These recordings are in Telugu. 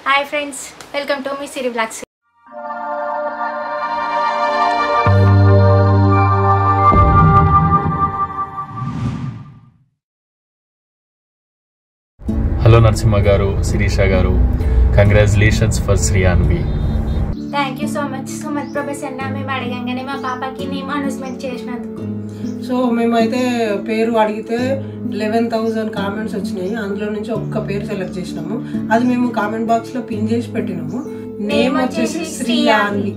Hi friends, welcome to my Siri Vlogs. Hello Narsimha garu, Sirisha garu. Congratulations for Sriyanvi. Thank you so much Professor na మేము అడగంగానే మా పాపకి నేమ్ అనౌన్స్మెంట్ చేసినందుకు. సో మేమైతే పేరు అడిగితే 11,000 కామెంట్స్ వచ్చినాయి. అందులో నుంచి ఒక్క పేరు సెలెక్ట్ చేసినాము. అది మేము కామెంట్ బాక్స్ లో పిన్ చేసి పెట్టినాము. నేమ్ వచ్చేసి శ్రీయాన్వి.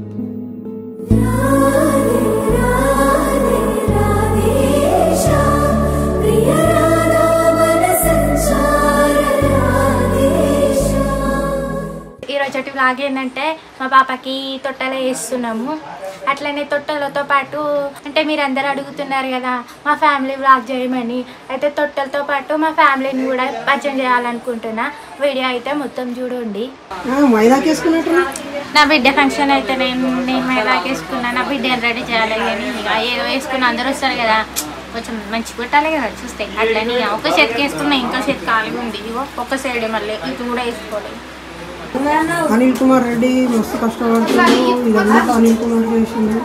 ఈరోజు వ్లాగ్ ఏంటంటే మా పాపకి తొట్టెలు వేస్తున్నాము. అట్లనే తొట్టెలతో పాటు అంటే మీరు అందరు అడుగుతున్నారు కదా మా ఫ్యామిలీ వ్లాగ్ చేయమని. అయితే తొట్టెలతో పాటు మా ఫ్యామిలీని కూడా పరిచయం చేయాలనుకుంటున్నా. వీడియో అయితే మొత్తం చూడండి. నా బిడ్డ ఫంక్షన్ అయితే నేను మైదాకి వేసుకున్నా. నా బిడ్డని రెడీ చేయాలి కానీ ఏదో వేసుకున్నా అందరూ వస్తారు కదా కొంచెం మంచి పెట్టాలి కదా చూస్తే. అట్లని ఒక చేతికి వేసుకున్నా ఇంకో చేతి ఖాళీగా ఉంది. ఇగో ఒక సైడ్ మళ్ళీ ఇది కూడా వేసుకోలేదు. అనిల్ కుమార్ రెడ్డి మస్తు కష్టపడుతున్నాడు. ఇదంతా అనిల్ కుమార్ చేసింది.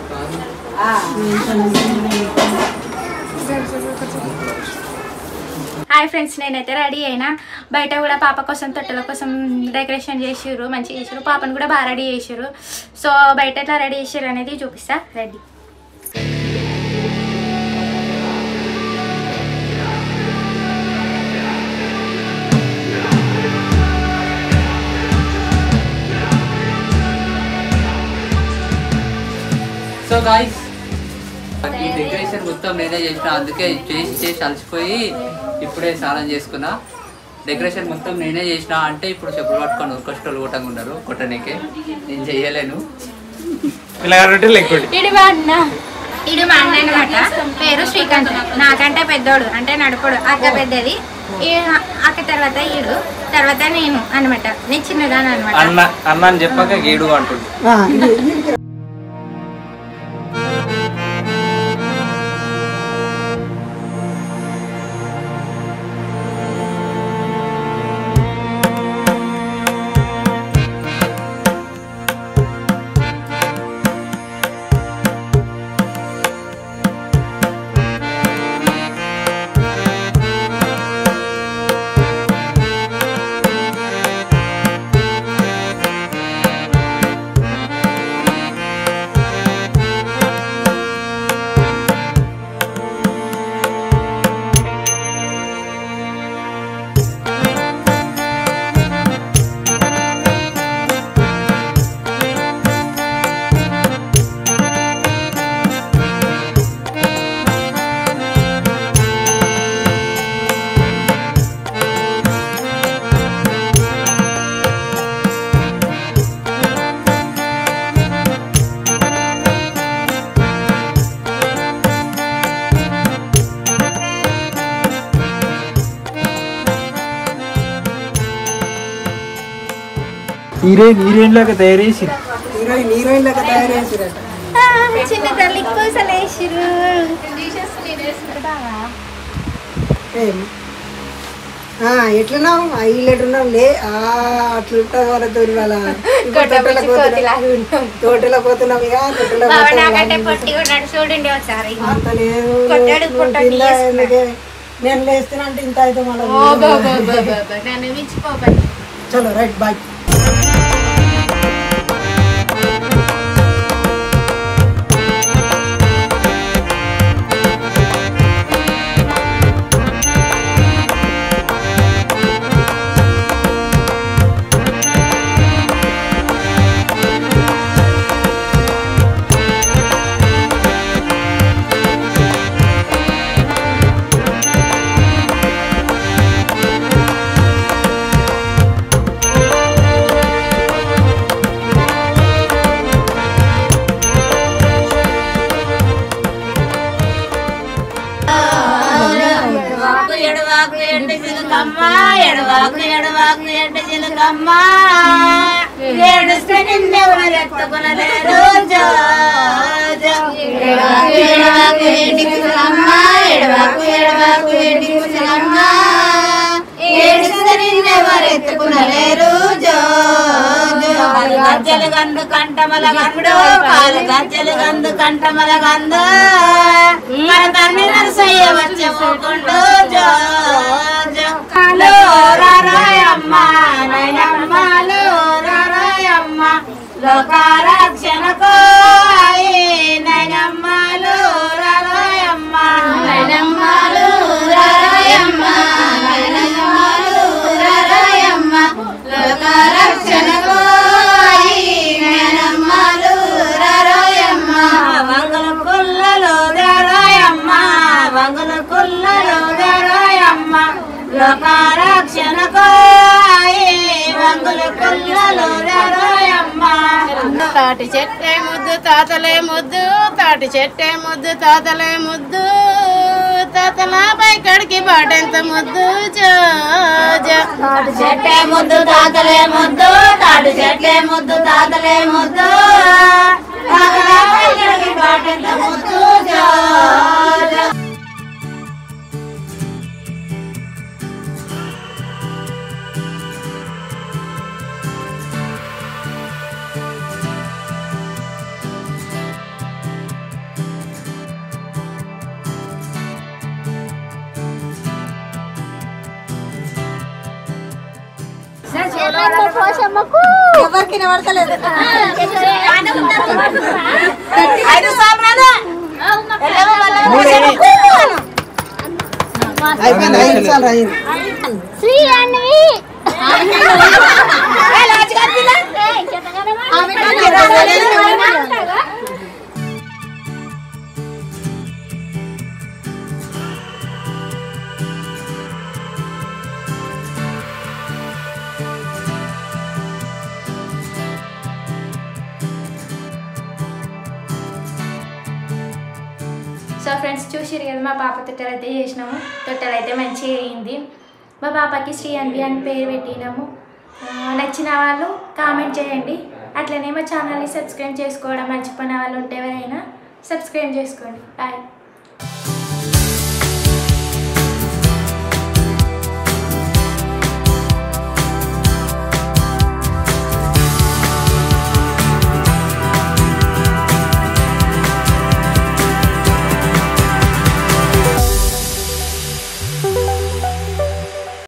హాయ్ ఫ్రెండ్స్, నేనైతే రెడీ అయినా. బయట కూడా పాప కోసం తొట్టెల కోసం డెకరేషన్ చేసిర్రు, మంచిగా చేసారు. పాపను కూడా బాగా రెడీ చేసారు. సో బయట ఎట్లా రెడీ చేసారు అనేది చూపిస్తా. రెడీ సో గాయ్స్, ఈ డెకరేషన్ మొత్తం నేనే చేసిన. అందుకే చేసి అలసిపోయి ఇప్పుడే స్నానం చేసుకున్నా. డెకరేషన్ మొత్తం నేనే చేసిన అంటే ఇప్పుడు చెప్పులు పట్టుకొని ఉరకొచ్చేటోళ్ళు కొట్టంగా ఉన్నారు. కొట్టనీకే నేను చెయ్యలేను. ఇడు మా అన్న అనమాట. పేరు శ్రీకాంత్. నాకంటే పెద్దోడు అంటే నడుపుడు. అక్క పెద్దది, అక్క తర్వాత ఈడు, తర్వాత నేను అనమాట. నేను చిన్నదాన్ని అనమాట. అన్న అని చెప్పాక గీడు అంటుంది. హీరోయిన్ లాగా తయారు చేసి చిన్న తల్లి పూసలు వేసిరు. ఎట్లా ఇల్లున్నాం లే అట్లుంటా తోటలో పోతున్నాం. ఇక నేను లేస్తున్నా అంటే ఇంత అయితే మళ్ళీ. చలో రైట్ బాయ్. ఎడవాకు ఎండ చిలకమ్మ ఏడుస్తే నిన్నెవరు ఎత్తుకునలేరు. ఎడవాకు ఎండి చిలకమ్మ ఎడవాకు ఎండి చిలకమ్మ ఏడుస్తే నిన్నెవరు ఎత్తుకునలేరు. గజ్జలు గందు కంటమల గండు కాలు గజ్జలు గందు కంటమల గందు మన తన్ని నరసయ్య వచ్చి పోకుంటూ జో జో రారాయమ్మ నైనమ్మలు రారాయమ్మ లోకారక్షణకు నైనమ్మలు రారాయమ్మ నైనమ్మలు రారాయమ్మ నైనమ్మలు రారాయమ్మ లోకారక్షణకు నైనమ్మలు రారాయమ్మ వంగల కుల్లలో రారాయమ్మ వంగల కుల్లలో రారాయమ్మ లోకారక్షణకు వంగల కుల్లలో రారాయమ్మ తాటి చెట్టే ముద్దు తాతలే ముద్దు తాటి చెట్టే ముద్దు తాతలే ముద్దు తాతలపై కడికి బాటెంత ముద్దు తాటి చెట్టే ముద్దు తాతలే ముద్దు తాటి చెట్టే ముద్దు తాతలే ముద్దు తాతలపై కడికి బాటెంత ముద్దు ఎవరికి పడతలేదు శ్రీ అన్వి సో ఫ్రెండ్స్ చూసిరు కదా మా పాప తొట్టెలు అయితే చేసినాము. తొట్టెలు అయితే మంచిగా అయింది. మా పాపకి శ్రీ అన్వి అని పేరు పెట్టినాము. నచ్చిన వాళ్ళు కామెంట్ చేయండి. అట్లనే మా ఛానల్ని సబ్స్క్రైబ్ చేసుకోవడం మర్చిపోయిన వాళ్ళు ఉంటే ఎవరైనా సబ్స్క్రైబ్ చేసుకోండి. బాయ్.